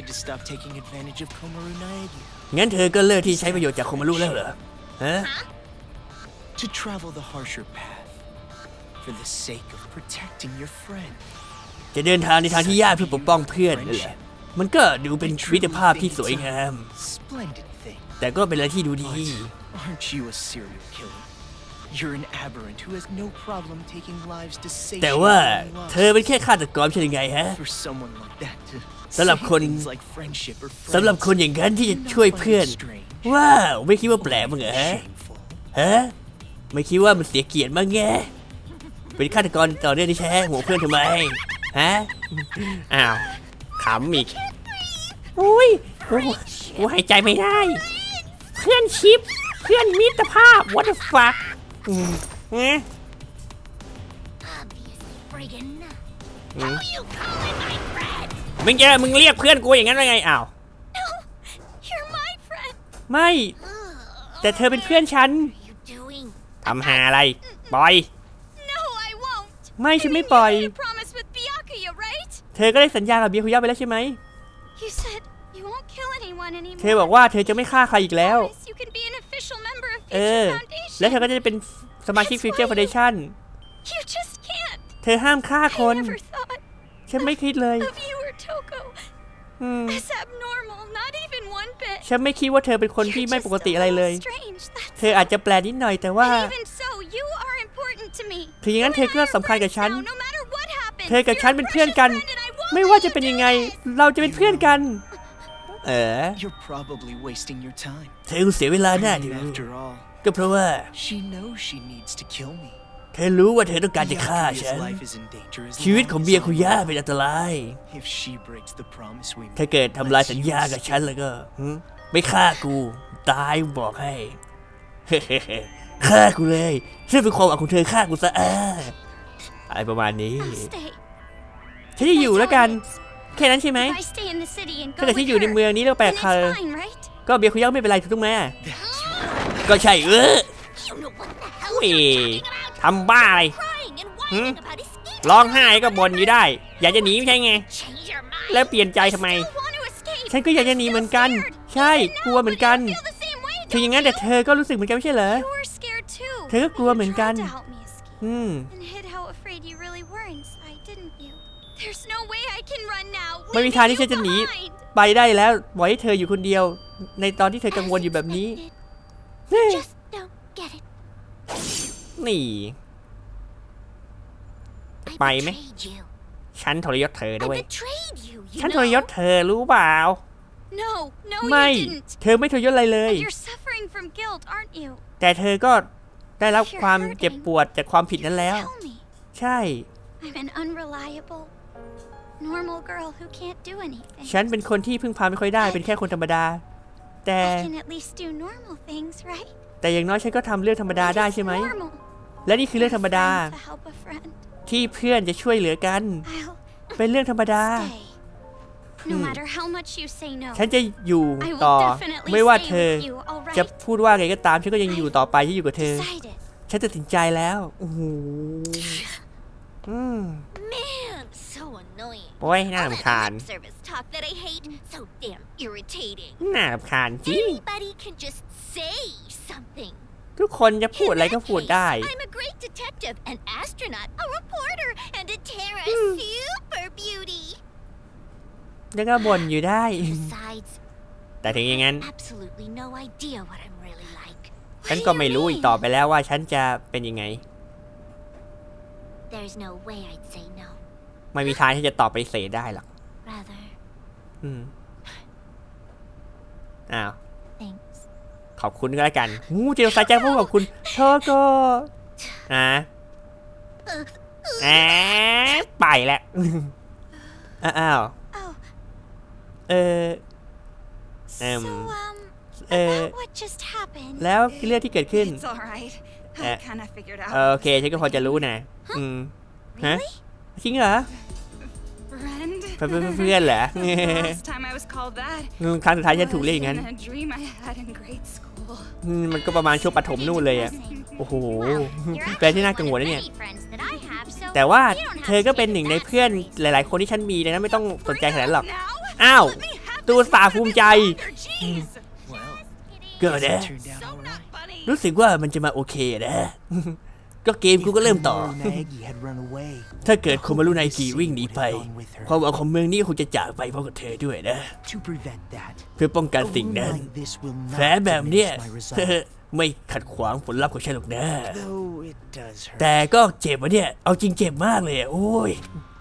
งั้นเธอก็เลิกที่ใช้ประโยชน์จากโคมารุแล้วเหรอฮะ To travel the harsher path for the sake of protecting your friend จะเดินทางในทางที่ยากเพื่อปกป้องเพื่อนนั่นแหละมันก็ดูเป็นมิตรภาพที่สวยงามแต่ก็เป็นอะไรที่ดูดี Aren't you a serial killer? You're an aberrant who has no problem taking lives to save แต่ว่าเธอเป็นแค่ฆาตกรใช่ยังไงฮะสำหรับคนอย่างนั้นที่จะช่วยเพื่อนว้าวไม่คิดว่าแปลกมั้งเหรอฮะไม่คิดว่ามันเสียเกียรติมั้งไงเป็นฆาตกรต่อเนื่องที่แท้หัวเพื่อนทำไมฮะอ้าวขำอีกอุ้ยกูหายใจไม่ได้เพื่อนชิปเพื่อนมิตรภาพ what the fuck มึงเรียกเพื่อนกูอย่างนั้นได้ไงอ้าวไม่แต่เธอเป็นเพื่อนฉันทำหาอะไรปล่อยไม่ฉันไม่ปล่อยเธอก็ได้สัญญากับเบียคุยะไปแล้วใช่ไหมเธอบอกว่าเธอจะไม่ฆ่าใครอีกแล้วและเธอก็จะเป็นสมาชิก Future Foundation เธอห้ามฆ่าคนฉันไม่คิดเลยฉันไม่คิดว่าเธอเป็นคนที่ไม่ปกติอะไรเลยเธออาจจะแปลกนิดหน่อยแต่ว่าถึงอย่างนั้นเธอก็สำคัญกับฉันเธอกับฉันเป็นเพื่อนกันไม่ว่าจะเป็นยังไงเราจะเป็นเพื่อนกันเธอเสียเวลาหน้าดูก็เพราะว่าเธอรู้ว่าเธอต้องการจะฆ่าฉันชีวิตของเบียคุยะเป็นอันตรายถ้าเกิดทำลายสัญญากับฉันแล้วก็ไม่ฆ่ากูตายบอกให้ฆ่ากูเลยฉันเป็นความหวังของเธอฆ่ากูซะอะไรประมาณนี้ฉันจะอยู่แล้วกันแค่นั้นใช่ไหมถ้าเกิดฉันอยู่ในเมืองนี้แล้วแปลกเธอก็เบียคุยะไม่เป็นไรถูกต้องไหมก็ใช่ทำบ้าอะไรร้องไห้ก็บ่นอยู่ได้อยากจะหนีไม่ใช่ไงแล้วเปลี่ยนใจทำไมฉันก็อยากจะหนีเหมือนกันใช่กลัวเหมือนกันถึงอย่างนั้นแต่เธอก็รู้สึกเหมือนกันไม่ใช่เหรอเธอก็กลัวเหมือนกันไม่มีทางที่ฉันจะหนีไปได้แล้วปล่อยให้เธออยู่คนเดียวในตอนที่เธอกังวลอยู่แบบนี้นี่ไปไหมฉันทรยศเธอ I ด้วย betrayed you, ฉันทรยศเธอรู้เปล่า No, no, ไม่ you didn't. เธอไม่ทรยศอะไรเลย And you're suffering from guilt, aren't you? แต่เธอก็ได้รับความเจ็บปวดจากความผิดนั้นแล้ว Tell me. ใช่ I'm an unreliable, normal girl who can't do anything. ฉันเป็นคนที่พึ่งพาไม่ค่อยได้เป็นแค่คนธรรมดา แต่ I can at least do normal things, right? แต่อย่างน้อยฉันก็ทำเรื่องธรรมดาได้ใช่ไหม Normal. และนี่คือเรื่องธรรมดา To help a friend. ที่เพื่อนจะช่วยเหลือกัน I'll เป็นเรื่องธรรมดา stay. No matter how much you say no. ฉันจะอยู่ I ต่อ will definitely ไม่ว่า stay เธอ with you, all จะ right? พูดว่าไงก็ตามฉันก็ยังอยู่ต่อไปที่อยู่กับเธอ Decided. ฉันตัดสินใจแล้วโอ้โห Man, so annoying. โอ้ยน่า All รำ that คาญ lip service talk that I hate, so damn irritating. น่ารำคาญจริง Anybody can just say something. ทุกคนจะพูดอะไรก็พูดได้ I'm a great detective, an astronaut, a reporter, and a Terra super beauty. แล้วก็บ่นอยู่ได้ Besides, แต่ถึงอย่างนั้น absolutely no idea what I'm really like. ฉันก็ไม่รู้อีกต่อไปแล้วว่าฉันจะเป็นยังไง There's no way I'd say no. ไม่มีทางที่จะตอบไปเสได้หรอก Rather, อ้าว thanks. ขอบคุณก็แล้วกันเจลซาแจ็คพูดขอบคุณโทโกไปแล้วอ้าว Oh, เอิ่ม so, Uh, about what just happened. แล้วเรื่องที่เกิดขึ้น It's all right. I kind of figured out. โอเคฉันก็พอจะรู้นะฮะ Really? จริงเหรอ Friend? เพื่อนเหรอ The last time I was called that ครั้งสุดท้ายฉันถูกเรียกอย่างนั้น was in a dream I had in grade school. มันก็ประมาณช่วงประถมนู่นเลยอ่ะ โอ้โห แปลที่น่ากังวลนะเนี่ย แต่ว่าเธอก็เป็นหนึ่งในเพื่อนหลายๆคนที่ฉันมีดังนั้นไม่ต้องสนใจขนาดนั้นหรอก Now? อ้าว Let me have ตัว this สาภูมิใจ Jeez. Well, เกิด it นะ turned out So all not right. funny. รู้สึกว่ามันจะมาโอเคนะ ก็เกมกูก็เริ่มต่อ If Nagi had run away, ถ้าเกิดโคมารุไนกิวิ่งหนีไป ความหวังของเมืองนี้คงจะจากไปเพราะกับเธอด้วยนะ to prevent that, เพื่อป้องกัน a สิ่ง wound นั้น like this will แผล not แบบเนี้ย diminish my resolve. ไม่ขัดขวางผลลัพธ์ของฉันหรอกนะ Though it does hurt. แต่ก็เจ็บวะเนี่ย เอาจริงเจ็บมากเลยอะโอ้ย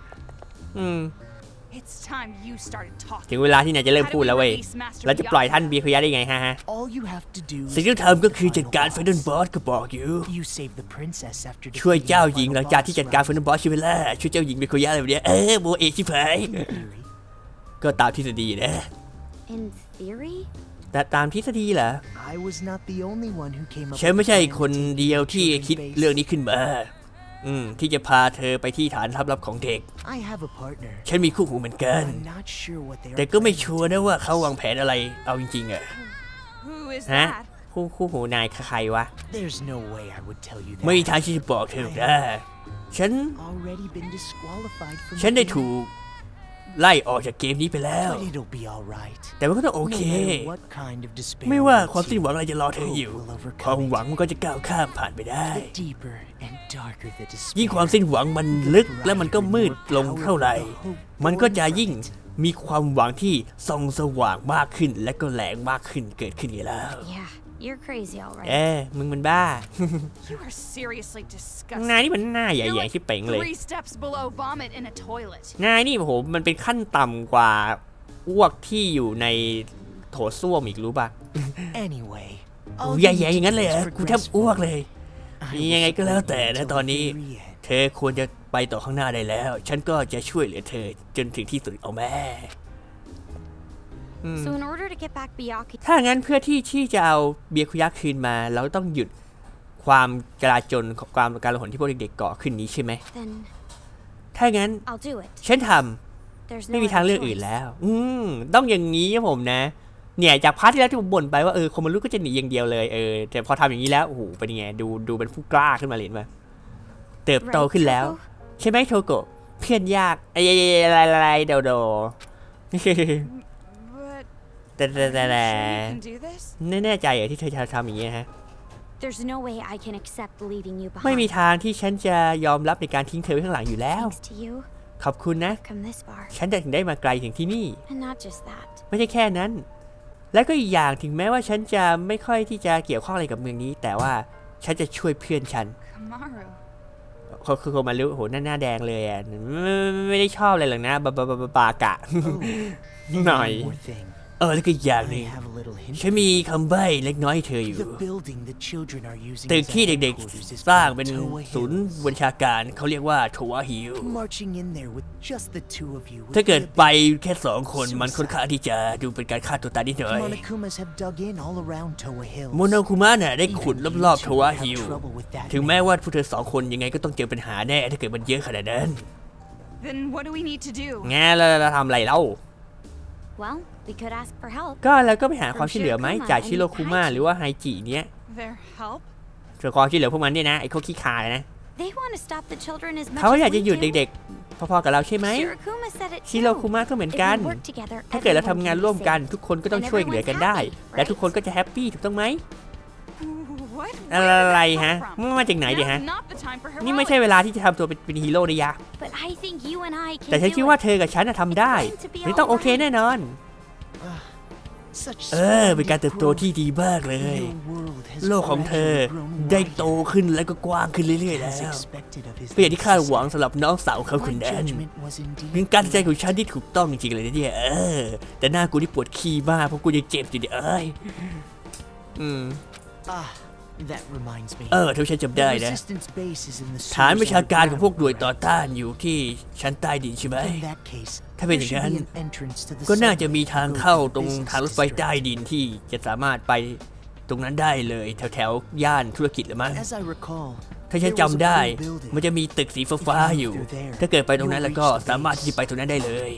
It's time you started talking. ถึงเวลาที่นายจะเริ่มพูดแล้วเว้ย เราจะปล่อยท่านเบียร์คุยะได้ไงฮะ All you have to do สิ่ง is ที่ทำก็คือจัดการไฟนอลบอสก็บอกอยู่ you save the princess after ช่วย defeating เจ้า the หญิง final หลังจากที่ boss จัดการ right? ไฟนอลบอสใช่ไหมล่ะช่วยเจ้าหญิงเบียร์คุยะอะไรแบบเนี้ยโมเอะชิบหาย In theory, ก็ตามทฤษฎีนะ In theory? แต่ตามทฤษฎีเหรอ I was not the only one who came up ฉัน with ไม่ the ใช่ plan คน to take เดียว the ที่ children คิด base. เรื่องนี้ขึ้นมา ที่จะพาเธอไปที่ฐานทัพลับของเด็ก I have a partner. ฉันมีคู่หูเหมือนกัน I'm not sure what they แต่ are ก็ไม่ planning. ชัวร์นะว่าเขาวางแผนอะไร เอาจริงๆอะ Who is ฮะ that? คู่หูนายใครวะ There's no way I would tell you that. ไม่มีทางที่จะบอกเธอหรอกนะฉัน Already been disqualified from ฉัน the ได้ game, ถูกไล่ออกจากเกมนี้ไปแล้ว but it'll be all right. แต่มันก็ต้องโอ No เค matter what kind of despair ไม่ว่า awaits ความสิ้น you, หวังอะไรจะรอเธออยู่ hope will overcome ความหวัง it. มันก็จะก้าวข้ามผ่านไปได้ The deeper and darker the despair, ยิ่งความสิ้นหวังมันลึกและมันก็มืดลงเท่าไหร่ มันก็จะยิ่งมีความหวังที่ส่องสว่างมากขึ้นและก็แหลงมากขึ้นเกิดขึ้นอยู่แล้ว Yeah, you're crazy, all right. มึงมันบ้า You are seriously disgusting. นายนี่มันหน้าใหญ่ๆที่เป่งเลย 3 steps below vomit in a toilet. นายนี่โอ้โหมันเป็นขั้นต่ำกว่าอ้วกที่อยู่ในโถส้วมอีกรู้ป่ะ Anyway, ใหญ่ๆอย่างนั้นเลยเหรอกูแทบอ้วกเลย I will ยังไงก็แล้ว support แต่ you นะ till ตอนนี้ the very end. เธอควรจะไปต่อข้างหน้าได้แล้ว ฉันก็จะช่วยเหลือเธอจนถึงที่สุดเอาแม่ So in order to get back Byakuya, ถ้างั้นเพื่อที่จะเอาเบียคุยะคืนมา เราต้องหยุดความจลาจลของความการหลงที่พวกเด็กๆก่อขึ้นนี้ใช่ไหม then ถ้างั้น I'll do it. ฉันท There's ำไม่ no มีทาง other เลือกอื่น choice. แล้ว ต้องอย่างนี้ครับผมนะ เนี่ยจากพาร์ทที่แล้วที่ผมบ่นไปว่าคอมมารุก็จะหนีอย่างเดียวเลยแต่พอทำอย่างนี้แล้วโอ้โหเป็นยังไงดูเป็นผู้กล้าขึ้นมาเลยมั้ยเติบโต Right, ขึ้นแล้ว Toko? ใช่ไหมโทโกะเพื่อนยากอะไรโด But แต่ are you sure you can do this? แน่ใจเหรอที่เธอจะทำอย่างนี้นะฮะ There's no way I can accept leaving you ไม่มี behind. ทางที่ฉันจะยอมรับในการทิ้งเธอไว้ข้างหลังอยู่แล้ว Thanks to you, ขอบคุณนะ I've come this far. ฉันถึงได้มาไกลถึงที่นี่ And not just that. ไม่ใช่แค่นั้น และก็อีกอย่างถึงแม้ว่าฉันจะไม่ค่อยที่จะเกี่ยวข้องอะไรกับเมืองนี้ แต่ว่าฉันจะช่วยเพื่อนฉัน Kamaru. โคมารุโหหน้าแดงเลยอ่ะไม่ได้ชอบเลยหรอกนะบากะ หน่อย แล้วก็อย่างนึงฉันมีคำใบ้เล็กน้อยให้เธออยู่ตึกที่เด็กๆสร้างเป็นศูนย์บัญชาการเขาเรียกว่าโทวาฮิลถ้าเกิดไปแค่2 คนมันค่อนข้างที่จะดูเป็นการฆ่าตัวตายนิดหน่อยโมโนคุมะน่ะได้ขุดรอบๆโทวาฮิลถึงแม้ว่าพวกเธอ2 คนยังไงก็ต้องเจอปัญหาแน่ถ้าเกิดมันเยอะขนาดนั้นงั้นเราทำอะไรเล่าก็แล้วก็ไปหาความช่วยเหลือไหมจากชิโรคุมะหรือว่าไฮจิเนี้ยส่วนความช่วยเหลือพวกมันเนี่ยนะไอ้พวกขี้ขาเลยนะเขาอยากจะหยุดเด็กๆพอๆกับเราใช่ไหมชิโรคุมะก็เหมือนกันถ้าเกิดเราทำงานร่วมกันทุกคนก็ต้องช่วยเหลือกันได้และทุกคนก็จะแฮปปี้ถูกต้องไหมอะไรฮะมาจากไหนเดี๋ยฮะนี่ไม่ใช่เวลาที่จะทำตัวเป็นฮีโร่เลยยะแต่ฉันคิดว่าเธอกับฉันทำได้ไม่ต้องโอเคแน่นอนเป็นการเติบโตที่ดีมากเลยโลกของเธอได้โตขึ้นแล้วก็กว้างขึ้นเรื่อยๆแล้วเป็นอย่างที่คาดหวังสำหรับน้องสาวเขาคนนั้นเป็นการตัดสินใจของฉันที่ถูกต้องจริงๆเลยนะเนี่ยแต่หน้ากูที่ปวดขี้มากเพราะกูยังเจ็บอยู่เนี่ยทุกฉันจำได้นะฐานประชาการของพวกหน่วยต่อต้านอยู่ที่ชั้นใต้ดินใช่ไหมถ้าเป็นอย่างนั้นก็น่าจะมีทางเข้าตรงทางรถไฟใต้ดินที่จะสามารถไปตรงนั้นได้เลยแถวย่านธุรกิจหรือมั้งถ้าฉันจำได้มันจะมีตึกสีฟ้าอยู่ถ้าเกิดไปตรงนั้นแล้วก็สามารถที่จะไปตรงนั้นได้เลย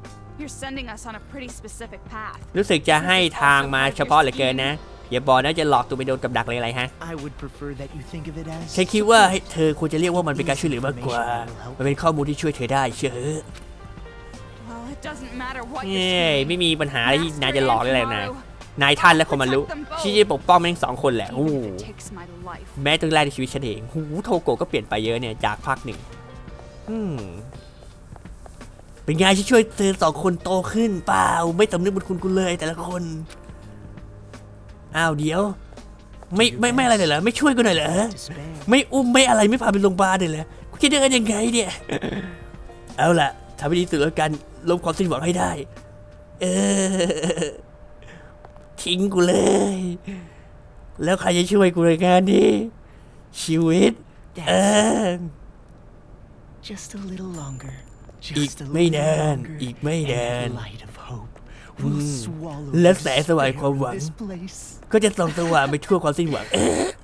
รู้สึกจะให้ทางมาเฉพาะเหลือเกินนะอย่าบอกนะจะหลอกตัวไปโดนกับดักเลยอะไรฮะฉันคิดว่าเธอควรจะเรียกว่ามันเป็นการช่วยเหลือมากกว่ามันเป็นข้อมูลที่ช่วยเธอได้เชื่อไม่มีปัญหาอะไรที่นายจะหลอกอะไรนายท่านและโคมารุที่จะปกป้องแม่ง2 คนแหละแม้ตัวแรกในชีวิตฉันเองโทโกะก็เปลี่ยนไปเยอะเนี่ยจากภาค 1เป็นไงที่ช่วยเธอ2 คนโตขึ้นเปล่าไม่สำนึกบุญคุณกูเลยแต่ละคนเดี๋ยวไม่อะไรเลยเหรอไม่ช่วยกูหน่อยเหรอไม่อุ้มไม่อะไรไม่พาไปโรงพยาบาลเลยเหรอกูคิดได้กันยังไงเนี่ยเอาล่ะทำให้ดีสุดแล้วกันลบความสิ้นหวังให้ได้ทิ้งกูเลยแล้วใครจะช่วยกูในงานนี้ชีวิตอีกไม่นานและแสงสว่างความหวังก็จะส่องสว่างไปทั่วความสิ้นหวัง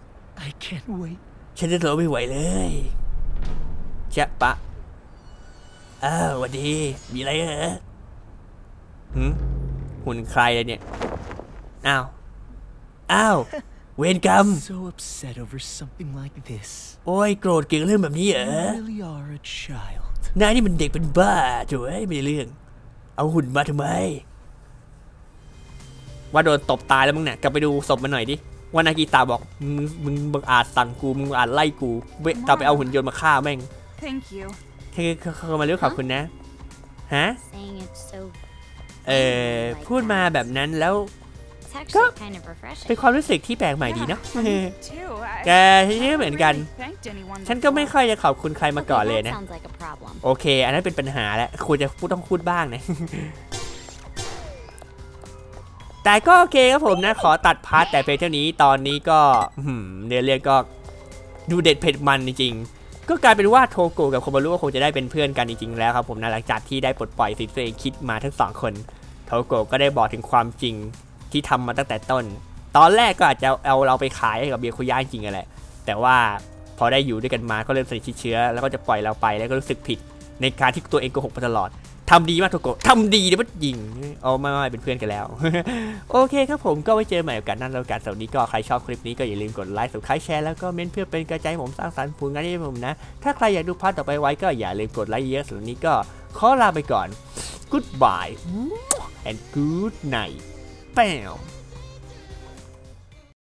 ฉันจะรอไม่ไหวเลยจะปะสวัสดีมีอะไรเหรอหุ่นใครเลยเนี่ยอ้าวเวรกรรมโอ้ยโกรธเกี่ยวกับเรื่องแบบนี้เหรอนายนี่มันเด็กเป็นบ้าจุ๋ยไม่ได้เรื่องเอาหุ่นมาทำไมว่าโดนตบตายแล้วมึงเนี่ยกลับไปดูศพมันหน่อยดิว่านากิตาบอกมึงบังอาจสั่งกูมึงอาจไล่กูกลับไปเอาหุ่นยนต์มาฆ่าแม่งเขามาเรียกขอบคุณนะฮะพูดมาแบบนั้นแล้วก็เป็นความรู้สึกที่แปลกใหม่ดีเนาะแกที่เหมือนกันฉันก็ไม่ค่อยจะขอบคุณใครมาก่อนเลยนะโอเคอันนั้นเป็นปัญหาแล้วควรจะต้องพูดบ้างนะแต่ก็โอเคครับผมนะขอตัดพาร์ทแต่เพียงเท่านี้ตอนนี้ก็เนื้อเรื่องก็ดูเด็ดเผ็ดมันจริงๆก็กลายเป็นว่าโทโกะกับโคมารุก็คงจะได้เป็นเพื่อนกันจริงๆแล้วครับผมนะหลังจากที่ได้ปลดปล่อยสิ่งที่ตัวเองคิดมาทั้ง2 คนโทโกะก็ได้บอกถึงความจริงที่ทำมาตั้งแต่ต้นตอนแรกก็อาจจะเอาเราไปขายให้กับเบียร์คุย่าจริงๆแหละแต่ว่าพอได้อยู่ด้วยกันมาก็เริ่มสนิทชิดเชื้อแล้วก็จะปล่อยเราไปแล้วก็รู้สึกผิดในการที่ตัวเองโกหกมาตลอดทำดีมากโทโกะทำดีเดี๋ยวมันยิงไม่เป็นเพื่อนกันแล้ว โอเคครับผมก็ไว้เจอใหม่กับการนั้นแล้วกันสำหรับนี้ก็ใครชอบคลิปนี้ก็อย่าลืมกดไลค์subscribeแชร์แล้วก็เม้นเพื่อเป็นกำลังใจให้ผมสร้างสรรค์ผลงานให้ผมนะถ้าใครอยากดูพาร์ทต่อไปไว้ก็อย่าลืมกดไลค์เยอะสำหรับนี้ก็ขอลาไปก่อน goodbye and good night แป๊ว